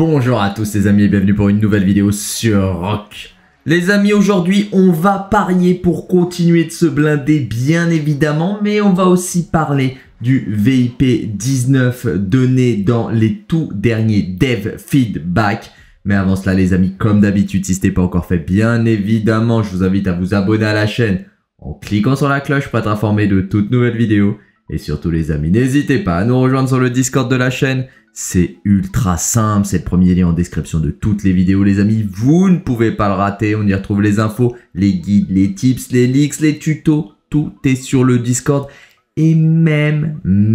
Bonjour à tous les amis et bienvenue pour une nouvelle vidéo sur Rock. Les amis, aujourd'hui on va parier pour continuer de se blinder bien évidemment, mais on va aussi parler du VIP 19 donné dans les tout derniers Dev Feedback. Mais avant cela les amis, comme d'habitude, si ce n'est pas encore fait, bien évidemment, je vous invite à vous abonner à la chaîne en cliquant sur la cloche pour être informé de toutes nouvelles vidéos. Et surtout les amis, n'hésitez pas à nous rejoindre sur le Discord de la chaîne. C'est ultra simple, c'est le premier lien en description de toutes les vidéos les amis. Vous ne pouvez pas le rater, on y retrouve les infos, les guides, les tips, les leaks, les tutos. Tout est sur le Discord. Et même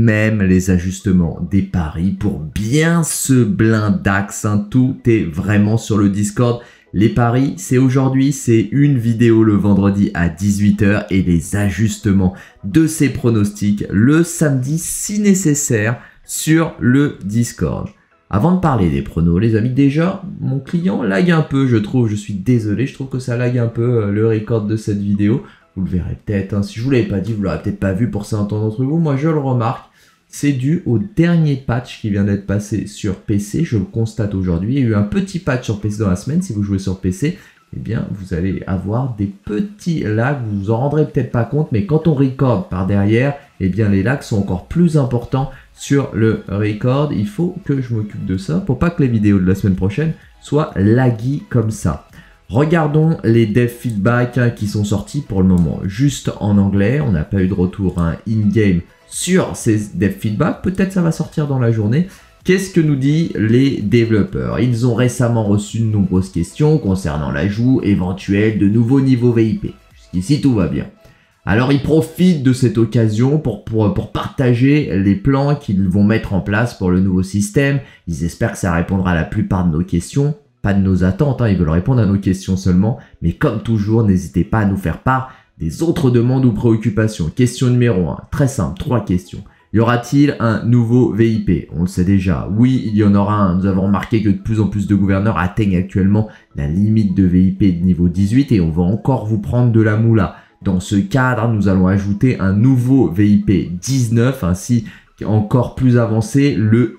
les ajustements des paris pour bien se blindax. Tout est vraiment sur le Discord. Les paris, c'est aujourd'hui, c'est une vidéo le vendredi à 18 h et les ajustements de ces pronostics le samedi si nécessaire sur le Discord. Avant de parler des pronos, les amis, déjà, mon client lag un peu, je trouve. Je suis désolé, je trouve que ça lag un peu le record de cette vidéo. Vous le verrez peut-être, si je vous l'avais pas dit, vous l'aurez peut-être pas vu pour certains d'entre vous. Moi, je le remarque. C'est dû au dernier patch qui vient d'être passé sur PC. Je le constate aujourd'hui. Il y a eu un petit patch sur PC dans la semaine. Si vous jouez sur PC, eh bien, vous allez avoir des petits lags. Vous vous en rendrez peut-être pas compte, mais quand on record par derrière, eh bien, les lags sont encore plus importants sur le record. Il faut que je m'occupe de ça pour pas que les vidéos de la semaine prochaine soient laggy comme ça. Regardons les dev feedback qui sont sortis pour le moment juste en anglais. On n'a pas eu de retour in-game sur ces dev feedback. Peut-être ça va sortir dans la journée. Qu'est-ce que nous disent les développeurs? Ils ont récemment reçu de nombreuses questions concernant l'ajout éventuel de nouveaux niveaux VIP. Jusqu'ici, tout va bien. Alors, ils profitent de cette occasion pour partager les plans qu'ils vont mettre en place pour le nouveau système. Ils espèrent que ça répondra à la plupart de nos questions. Pas de nos attentes, ils veulent répondre à nos questions seulement. Mais comme toujours, n'hésitez pas à nous faire part des autres demandes ou préoccupations. Question numéro 1, très simple, 3 questions. Y aura-t-il un nouveau VIP? On le sait déjà, oui, il y en aura un. Nous avons remarqué que de plus en plus de gouverneurs atteignent actuellement la limite de VIP de niveau 18 et on va encore vous prendre de la moula. Dans ce cadre, nous allons ajouter un nouveau VIP 19, ainsi qu'encore plus avancé, le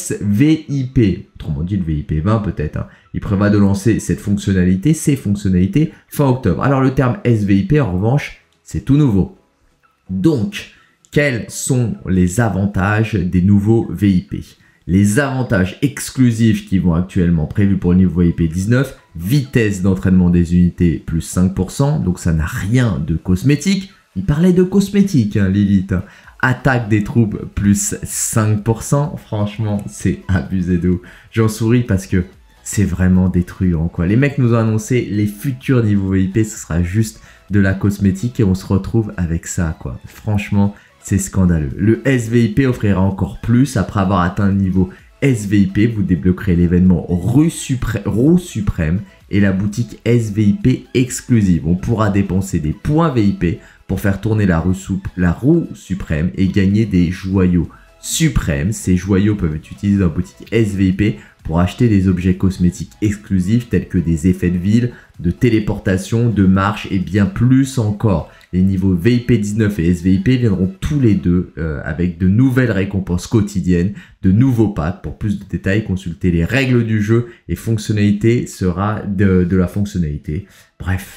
SVIP, autrement dit le VIP 20 peut-être. Il prévoit de lancer ces fonctionnalités fin octobre. Alors le terme SVIP en revanche, c'est tout nouveau. Donc, quels sont les avantages des nouveaux VIP? Les avantages exclusifs qui vont actuellement prévus pour le niveau VIP 19, vitesse d'entraînement des unités plus 5%, donc ça n'a rien de cosmétique. Il parlait de cosmétique, Lilith. Attaque des troupes plus 5%, franchement, c'est abusé de ouf. J'en souris parce que c'est vraiment détruisant, quoi. Les mecs nous ont annoncé les futurs niveaux VIP, ce sera juste de la cosmétique et on se retrouve avec ça, quoi. Franchement, c'est scandaleux. Le SVIP offrira encore plus. Après avoir atteint le niveau SVIP, vous débloquerez l'événement Roue Suprême et la boutique SVIP exclusive. On pourra dépenser des points VIP pour faire tourner la roue suprême et gagner des joyaux suprêmes. Ces joyaux peuvent être utilisés dans la boutique SVIP pour acheter des objets cosmétiques exclusifs tels que des effets de ville, de téléportation, de marche et bien plus encore. Les niveaux VIP 19 et SVIP viendront tous les deux avec de nouvelles récompenses quotidiennes, de nouveaux packs. Pour plus de détails, consultez les règles du jeu et fonctionnalité sera de la fonctionnalité. Bref.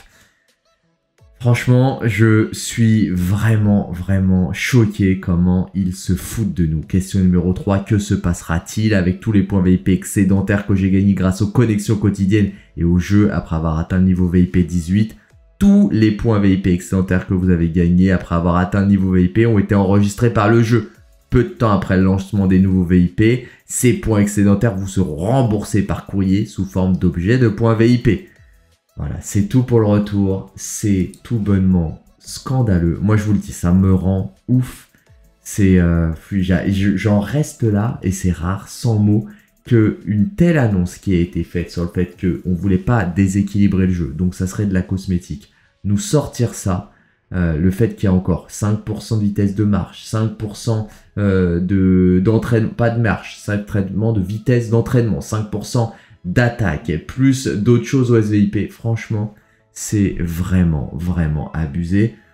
Franchement, je suis vraiment choqué comment ils se foutent de nous. Question numéro 3, que se passera-t-il avec tous les points VIP excédentaires que j'ai gagnés grâce aux connexions quotidiennes et au jeu après avoir atteint le niveau VIP 18? Tous les points VIP excédentaires que vous avez gagnés après avoir atteint le niveau VIP ont été enregistrés par le jeu. Peu de temps après le lancement des nouveaux VIP, ces points excédentaires vous seront remboursés par courrier sous forme d'objets de points VIP. Voilà, c'est tout pour le retour. C'est tout bonnement scandaleux. Moi, je vous le dis, ça me rend ouf. C'est, j'en reste là et c'est rare, sans mots, qu'une telle annonce qui a été faite sur le fait qu'on ne voulait pas déséquilibrer le jeu, donc ça serait de la cosmétique, nous sortir ça, le fait qu'il y a encore 5% de vitesse de marche, 5% d'entraînement, pas de marche, 5% de vitesse d'entraînement, 5% d'attaque, plus d'autres choses au SVIP, franchement, c'est vraiment abusé.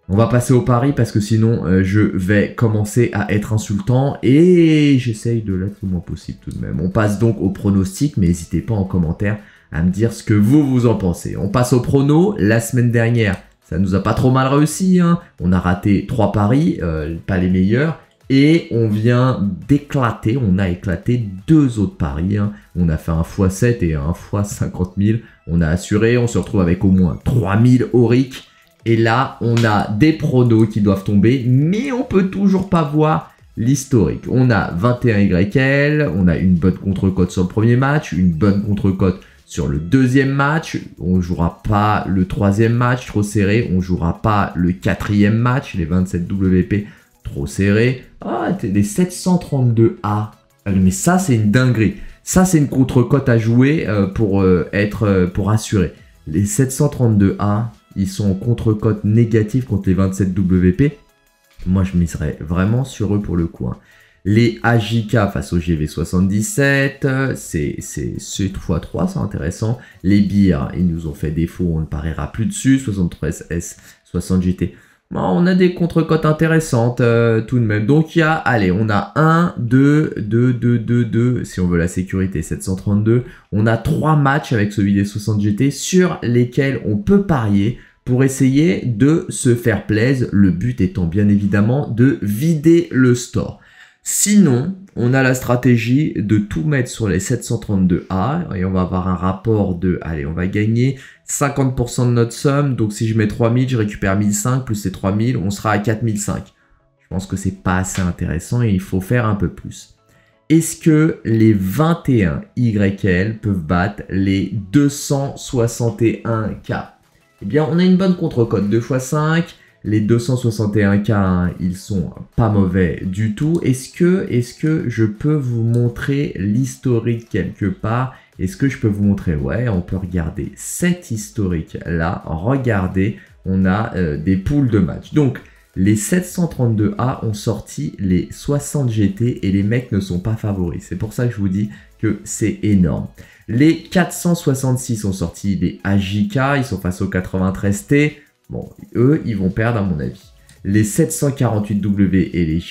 On va passer au pari parce que sinon je vais commencer à être insultant et j'essaye de l'être le moins possible tout de même. On passe donc au pronostic, mais n'hésitez pas en commentaire à me dire ce que vous en pensez. On passe au prono. La semaine dernière, ça nous a pas trop mal réussi, hein. On a raté 3 paris, pas les meilleurs. Et on vient d'éclater, on a éclaté 2 autres paris, hein. On a fait un x7 et un x50 000. On a assuré, on se retrouve avec au moins 3000 auric. Et là, on a des pronos qui doivent tomber, mais on peut toujours pas voir l'historique. On a 21 YL, on a une bonne contre-cote sur le premier match, une bonne contre-cote sur le deuxième match. On jouera pas le troisième match, trop serré. On jouera pas le quatrième match, les 27 WP, trop serré. Ah, les 732A. Mais ça, c'est une dinguerie. Ça, c'est une contre-cote à jouer pour assurer. Les 732A, ils sont en contre-cote négative contre les 27 WP. Moi, je miserais vraiment sur eux pour le coup, hein. Les AJK face au GV77, c'est x3, c'est intéressant. Les BIR, ils nous ont fait défaut, on ne pariera plus dessus. 73S, 60 GT. Bon, on a des contre-cotes intéressantes tout de même. Donc, il y a, allez, on a 1, 2, 2, 2, 2, 2, si on veut la sécurité, 732. On a 3 matchs avec celui des 60 GT sur lesquels on peut parier pour essayer de se faire plaisir. Le but étant bien évidemment de vider le store. Sinon, on a la stratégie de tout mettre sur les 732A et on va avoir un rapport de, allez, on va gagner 50% de notre somme. Donc, si je mets 3000, je récupère 1005 plus ces 3000, on sera à 4005. Je pense que c'est pas assez intéressant et il faut faire un peu plus. Est-ce que les 21 YL peuvent battre les 261K? Eh bien, on a une bonne contre-cote 2 x 5. Les 261K, hein, ils sont pas mauvais du tout. Est-ce que je peux vous montrer l'historique quelque part? Est-ce que je peux vous montrer? Ouais, on peut regarder cet historique-là. Regardez, on a des poules de match. Donc, les 732A ont sorti les 60 GT et les mecs ne sont pas favoris. C'est pour ça que je vous dis que c'est énorme. Les 466 ont sorti les AJK, ils sont face aux 93T. Bon, eux, ils vont perdre à mon avis. Les 748W et les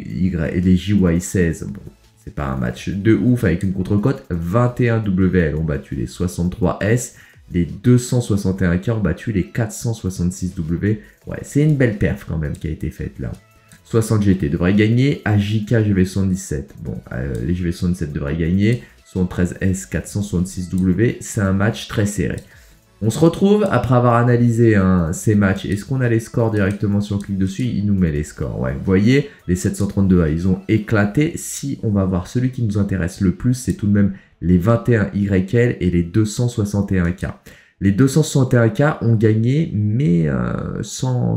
JY16, bon, c'est pas un match de ouf avec une contre-cote. 21WL ont battu les 63S. Les 261K ont battu les 466W. Ouais, c'est une belle perf quand même qui a été faite là. 60 GT devrait gagner. AJK GV77. Bon, les GV77 devraient gagner. 73S 466W. C'est un match très serré. On se retrouve après avoir analysé ces matchs. Est-ce qu'on a les scores directement si on clique dessus? Il nous met les scores. Ouais, vous voyez, les 732A, ils ont éclaté. Si on va voir celui qui nous intéresse le plus, c'est tout de même les 21 YL et les 261K. Les 261K ont gagné, mais sans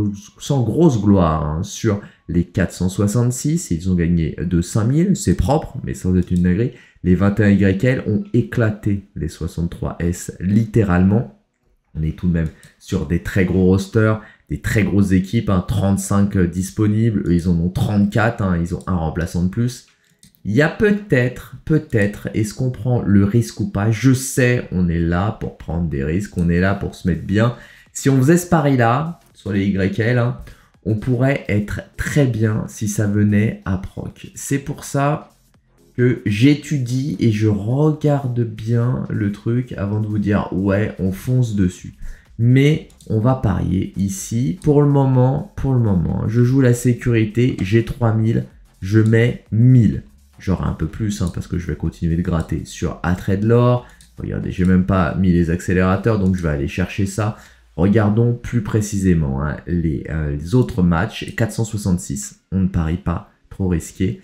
grosse gloire, hein. Sur les 466, ils ont gagné de 5000, c'est propre, mais sans être une dinguerie. Les 21 YL ont éclaté les 63S, littéralement. On est tout de même sur des très gros rosters, des très grosses équipes, hein, 35 disponibles. Eux, ils en ont 34, hein, ils ont un remplaçant de plus. Il y a peut-être, est-ce qu'on prend le risque ou pas? Je sais, on est là pour prendre des risques, on est là pour se mettre bien. Si on faisait ce pari-là, sur les YL, hein, on pourrait être très bien si ça venait à proc. C'est pour ça que j'étudie et je regarde bien le truc avant de vous dire ouais, on fonce dessus. Mais on va parier ici. Pour le moment, je joue la sécurité, j'ai 3000, je mets 1000. J'aurai un peu plus hein, parce que je vais continuer de gratter sur Atredlore. Regardez, j'ai même pas mis les accélérateurs, donc je vais aller chercher ça. Regardons plus précisément hein, les autres matchs. 466, on ne parie pas, trop risqué.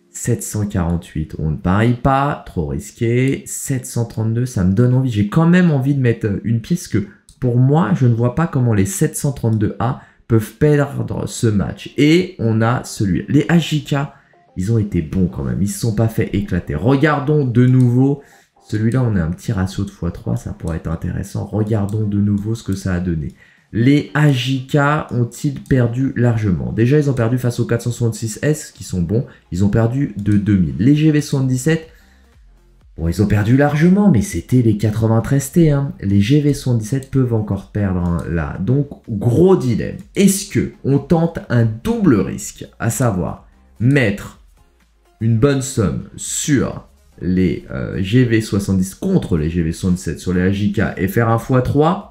748, on ne parie pas, trop risqué. 732, ça me donne envie. J'ai quand même envie de mettre une pièce que, pour moi, je ne vois pas comment les 732A peuvent perdre ce match. Et on a celui-là. Les AJK, ils ont été bons quand même. Ils ne se sont pas fait éclater. Regardons de nouveau. Celui-là, on a un petit ratio de x3. Ça pourrait être intéressant. Regardons de nouveau ce que ça a donné. Les AJK ont-ils perdu largement? Déjà, ils ont perdu face aux 466S, qui sont bons. Ils ont perdu de 2000. Les GV77, Bon, ils ont perdu largement, mais c'était les 93T. Hein. Les GV77 peuvent encore perdre hein, là. Donc, gros dilemme. Est-ce que on tente un double risque, à savoir mettre une bonne somme sur les GV70 contre les GV77 sur les AJK et faire un x3,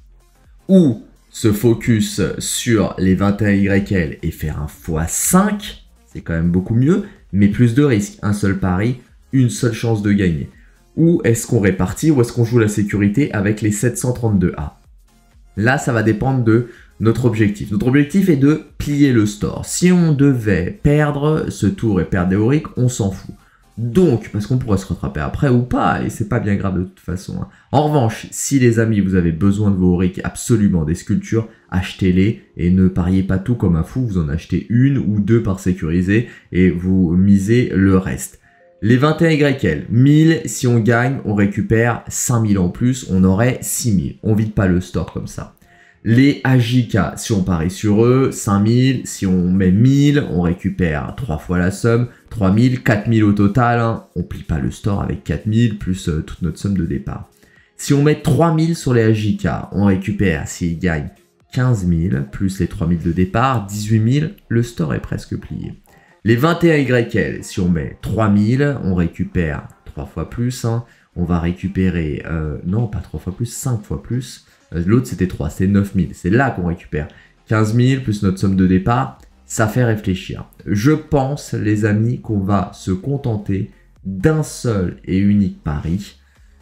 ou se focus sur les 21YL et faire un x5, c'est quand même beaucoup mieux, mais plus de risques, un seul pari, une seule chance de gagner. Ou est-ce qu'on répartit, ou est-ce qu'on joue la sécurité avec les 732A? Là, ça va dépendre de notre objectif. Notre objectif est de plier le store. Si on devait perdre ce tour et perdre des auriques, on s'en fout. Donc, parce qu'on pourrait se rattraper après ou pas, et c'est pas bien grave de toute façon. Hein. En revanche, si les amis, vous avez besoin de vos auriques, absolument des sculptures, achetez-les et ne pariez pas tout comme un fou. Vous en achetez une ou deux par sécurisé et vous misez le reste. Les 21YL, 1000, si on gagne, on récupère 5000 en plus, on aurait 6000. On vide pas le store comme ça. Les AJK, si on parie sur eux, 5000. Si on met 1000, on récupère 3 fois la somme. 3000, 4000 au total. Hein. On plie pas le store avec 4000 plus toute notre somme de départ. Si on met 3000 sur les AJK, on récupère, s'ils gagnent, 15 000 plus les 3000 de départ, 18 000. Le store est presque plié. Les 21YL, si on met 3000, on récupère 3 fois plus. Hein. On va récupérer, non pas 3 fois plus, 5 fois plus. L'autre c'était 3, c'est 9000. C'est là qu'on récupère 15 000 plus notre somme de départ. Ça fait réfléchir. Je pense, les amis, qu'on va se contenter d'un seul et unique pari.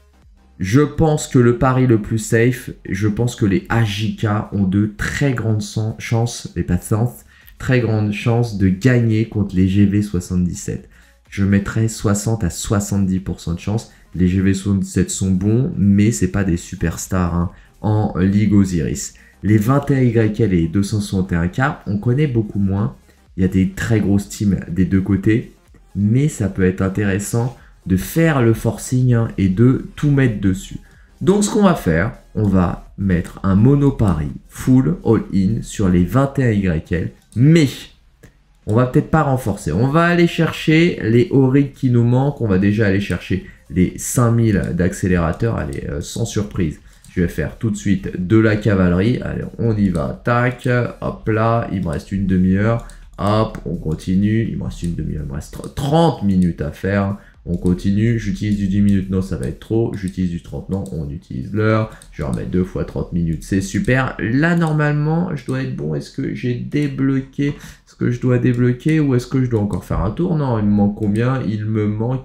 Je pense que le pari le plus safe, je pense que les AJK ont de très grandes chances, les patients, très grandes chances de gagner contre les GV77. Je mettrais 60 à 70% de chance. Les GV77 sont bons, mais c'est pas des superstars hein, en Ligue Osiris. Les 21YL et les 261K, on connaît beaucoup moins. Il y a des très grosses teams des deux côtés, mais ça peut être intéressant de faire le forcing hein, et de tout mettre dessus. Donc ce qu'on va faire, on va mettre un monopari full all-in sur les 21YL, mais on va peut-être pas renforcer. On va aller chercher les auriques qui nous manquent. On va déjà aller chercher les 5000 d'accélérateur. Allez, sans surprise. Je vais faire tout de suite de la cavalerie. Allez, on y va. Tac, hop là, il me reste une demi-heure. Hop, on continue. Il me reste une demi-heure, il me reste 30 minutes à faire. On continue, j'utilise du 10 minutes, non ça va être trop, j'utilise du 30, non, on utilise l'heure, je vais remettre 2 fois 30 minutes, c'est super. Là normalement, je dois être bon, est-ce que j'ai débloqué ce que je dois débloquer ou est-ce que je dois encore faire un tour? Non, il me manque combien? Il me manque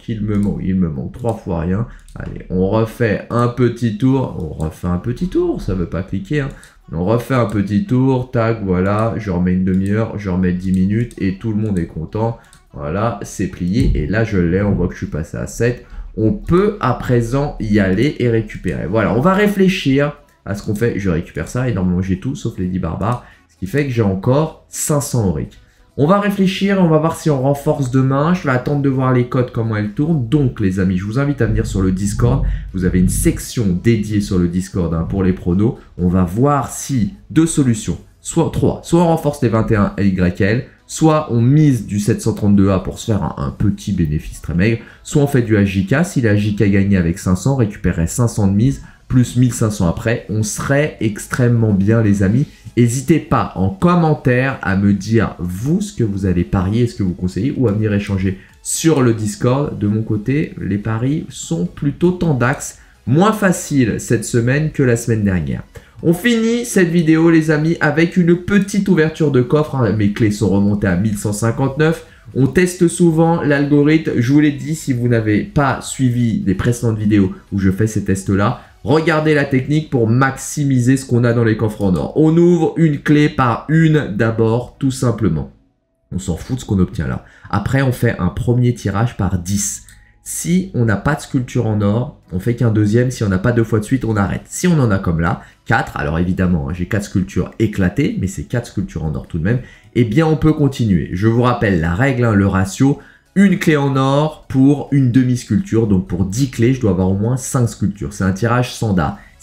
3 fois rien. Allez, on refait un petit tour, ça veut pas cliquer, hein. On refait un petit tour, tac, voilà, je remets une demi-heure, je remets 10 minutes et tout le monde est content. Voilà, c'est plié et là je l'ai, on voit que je suis passé à 7. On peut à présent y aller et récupérer. Voilà, on va réfléchir à ce qu'on fait. Je récupère ça et normalement j'ai tout sauf les 10 barbares. Ce qui fait que j'ai encore 500 auriques. On va réfléchir, on va voir si on renforce demain. Je vais attendre de voir les codes, comment elles tournent. Donc les amis, je vous invite à venir sur le Discord. Vous avez une section dédiée sur le Discord hein, pour les pronos. On va voir si deux solutions, soit 3, soit on renforce les 21YL, soit on mise du 732A pour se faire un petit bénéfice très maigre, soit on fait du AJK. Si l'AJK gagnait avec 500, on récupérerait 500 de mise, plus 1500 après. On serait extrêmement bien les amis. N'hésitez pas en commentaire à me dire vous ce que vous allez parier, ce que vous conseillez, ou à venir échanger sur le Discord. De mon côté, les paris sont plutôt tendax, moins faciles cette semaine que la semaine dernière. On finit cette vidéo les amis avec une petite ouverture de coffre. Hein. Mes clés sont remontées à 1159. On teste souvent l'algorithme. Je vous l'ai dit, si vous n'avez pas suivi les précédentes vidéos où je fais ces tests-là, regardez la technique pour maximiser ce qu'on a dans les coffres en or. On ouvre une clé par une d'abord, tout simplement. On s'en fout de ce qu'on obtient là. Après, on fait un premier tirage par 10. Si on n'a pas de sculpture en or, on fait qu'un deuxième. Si on n'a pas 2 fois de suite, on arrête. Si on en a comme là, 4, alors évidemment, j'ai 4 sculptures éclatées, mais c'est 4 sculptures en or tout de même, eh bien on peut continuer. Je vous rappelle la règle, hein, le ratio, une clé en or pour une demi-sculpture. Donc pour 10 clés, je dois avoir au moins 5 sculptures. C'est un tirage standard.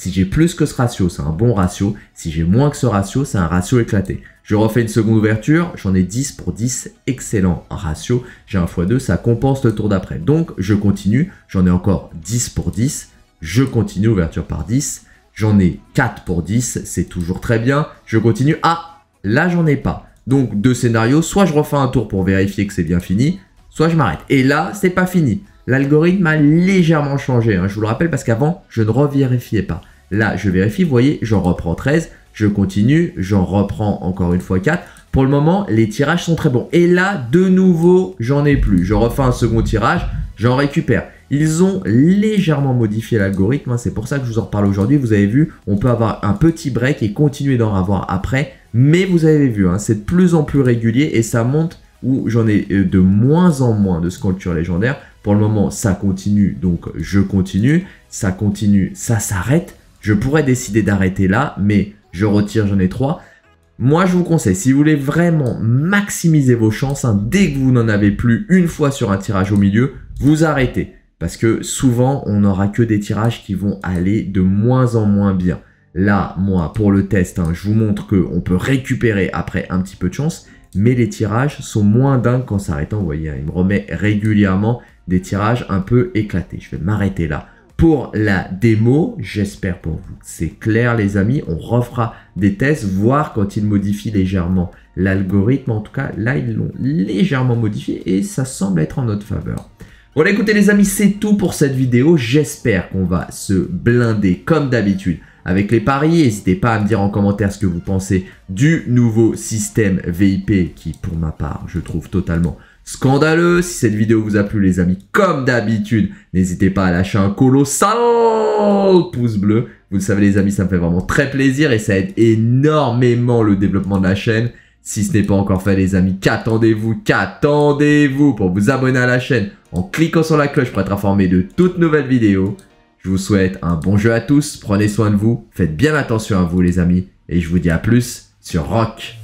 Si j'ai plus que ce ratio, c'est un bon ratio. Si j'ai moins que ce ratio, c'est un ratio éclaté. Je refais une seconde ouverture, j'en ai 10 pour 10, excellent ratio. J'ai un x2, ça compense le tour d'après. Donc, je continue, j'en ai encore 10 pour 10. Je continue, ouverture par 10. J'en ai 4 pour 10, c'est toujours très bien. Je continue. Ah, là, j'en ai pas. Donc, deux scénarios, soit je refais un tour pour vérifier que c'est bien fini, soit je m'arrête. Et là, c'est pas fini. L'algorithme a légèrement changé, hein. Je vous le rappelle parce qu'avant, je ne revérifiais pas. Là, je vérifie, vous voyez, j'en reprends 13, je continue, j'en reprends encore une fois 4. Pour le moment, les tirages sont très bons. Et là, de nouveau, j'en ai plus. Je refais un second tirage, j'en récupère. Ils ont légèrement modifié l'algorithme, hein. C'est pour ça que je vous en reparle aujourd'hui. Vous avez vu, on peut avoir un petit break et continuer d'en avoir après. Mais vous avez vu, hein, c'est de plus en plus régulier et ça monte où j'en ai de moins en moins de sculptures légendaires. Pour le moment, ça continue, donc je continue. Ça continue, ça s'arrête. Je pourrais décider d'arrêter là, mais je retire, j'en ai 3. Moi, je vous conseille, si vous voulez vraiment maximiser vos chances, hein, dès que vous n'en avez plus une fois sur un tirage au milieu, vous arrêtez. Parce que souvent, on n'aura que des tirages qui vont aller de moins en moins bien. Là, moi, pour le test, hein, je vous montre qu'on peut récupérer après un petit peu de chance, mais les tirages sont moins dingues qu'en s'arrêtant. Vous voyez, hein, il me remet régulièrement des tirages un peu éclatés. Je vais m'arrêter là. Pour la démo, j'espère pour vous que c'est clair les amis, on refera des tests, voir quand ils modifient légèrement l'algorithme. En tout cas, là, ils l'ont légèrement modifié et ça semble être en notre faveur. Voilà, écoutez les amis, c'est tout pour cette vidéo. J'espère qu'on va se blinder comme d'habitude avec les paris. N'hésitez pas à me dire en commentaire ce que vous pensez du nouveau système VIP qui, pour ma part, je trouve totalement scandaleux. Si cette vidéo vous a plu les amis, comme d'habitude, n'hésitez pas à lâcher un colossal pouce bleu. Vous le savez les amis, ça me fait vraiment très plaisir et ça aide énormément le développement de la chaîne. Si ce n'est pas encore fait les amis, qu'attendez-vous pour vous abonner à la chaîne en cliquant sur la cloche pour être informé de toutes nouvelles vidéos. Je vous souhaite un bon jeu à tous, prenez soin de vous, faites bien attention à vous les amis et je vous dis à plus sur Rock.